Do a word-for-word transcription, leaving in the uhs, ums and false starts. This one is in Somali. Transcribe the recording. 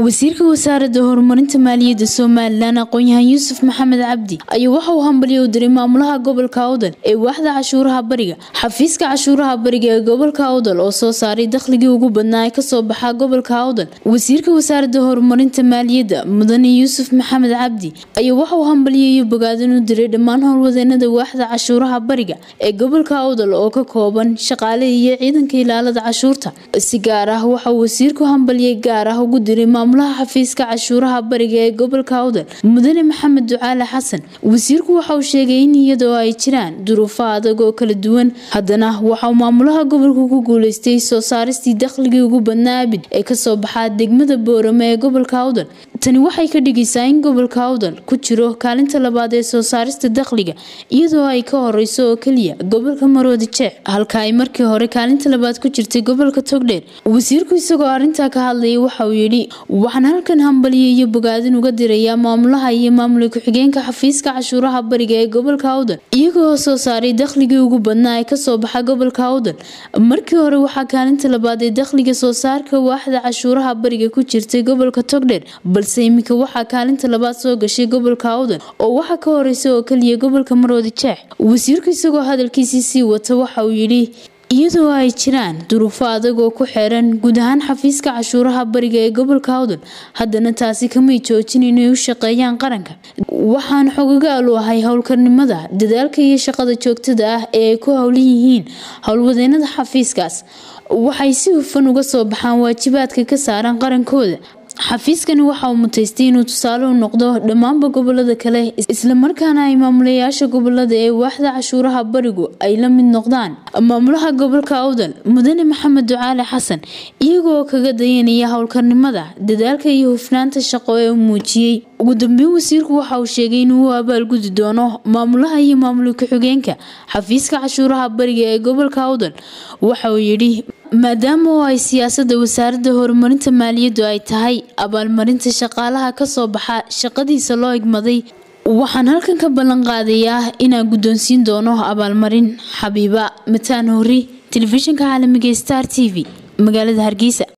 wasiirka wasaaradda horumarinta maaliyadda Soomaaliland aqoon-yahan Yuusuf Maxamed Cabdi ayaa waxa uu hambalyo u diray maamulaha gobolka Awdal ee waaxda cashuuraha bariga xafiiska cashuuraha bariga ee gobolka Awdal oo soo saaray dakhligii ugu badnaa ee ka soo baxa gobolka Awdal. wasiirka wasaaradda horumarinta maaliyadda mudane Yuusuf Maxamed Cabdi ayaa waxa uu hambalyo iyo bogaadin u diray dhammaan howlwadeenada waaxda cashuuraha bariga ee gobolka Awdal oo ka kooban shaqaale iyo ciidanka ilaalada cashuurta. si gaar ah waxa uu wasiirku hambalyo gaar ah ugu diray maamulaha xafiiska cashuuraha bariga ee gobolka Awdal mudane Maxamed Ducaale Xasan. wasiirku waxa uu sheegay in iyadoo ay jiraan duruufo adag oo kala duwan haddana waxa uu maamulaha gobolka ku guuleystay soo saaristii dakhligii ugu badnaa abid ee ka soo baxa degmada Boorama ee gobolka Awdal. tani waxay ka dhigaysaa in gobolka Awdal ku jiro kaalinta labaad ee soo saarista dakhliga iyadoo ay ka horeyso oo kaliya gobolka Maroodi Jeex halka ay markii hore kaalinta labaad ku jirtay gobolka Togdheer. wasiirku isagoo arinta ka hadlayay waxa uu yiri waxaan halkan hambalyo iyo bogaadin uga dirayaa maamulaha iyo maamulka ku-xigeenka xafiiska cashuuraha bariga ee gobolka Awdal iyagoo soo saaray dakhligii ugu badnaa ee ka soo baxa gobolka Awdal. markii hore waxa kaalinta labaad ee dakhliga soo saarka waaxda cashuuraha bariga ku jirtay gobolka Togdheer balse imika waxa kaalinta labaad soo gashay gobolka Awdal oo waxa ka horeysay oo kaliya gobolka Maroodi Jeex. wasiirku isagoo hadalkiisa sii wata waxa uu yiri iyadoo ay jiraan duruufo adag oo ku xeeran guud ahaan xafiiska cashuuraha bariga ee gobolka Awdal haddana taasi kama joojin inay u shaqeeyaan qaranka. waxaan xogagal u ahay howlkarnimada dadaalka iyo shaqada joogtada ah ee ay ku howlan yihiin howlwadeenada xafiiskaas waxay si hufan uga soo baxaan waajibaadka ka saaran qarankooda. xafiiskani waxa uu mutaystay inuu tusaale u noqdo dhammaanba gobolada kale isla markaana ay maamulayaasha gobolada ee waaxda cashuuraha barigu ay la mid noqdaan maamulaha gobolka Awdal mudane Maxamed Ducaale Xasan iyagoo kaga dayanaya howlkarnimada dadaalka iyo hufnaanta shaqo ee uu muujiyay. ugu dambeyn wasiirku waxa uu sheegay inuu abaalgudi doono maamulaha iyo maamulka ku-xigeenka xafiiska cashuuraha bariga ee gobolka Awdal. waxa uu yiri maadaama ay siyaasadda wasaaradda horumarinta maaliyaddu ay tahay abaalmarinta shaqaalaha ka soo baxa shaqadiisa loo igmaday waxaan halkan ka ballan qaadayaa inaan guddoonsiin doono abaalmarin. Xabiiba Mataan Hori, telefishinka caalamiga Star T V, magaalada Hargeysa.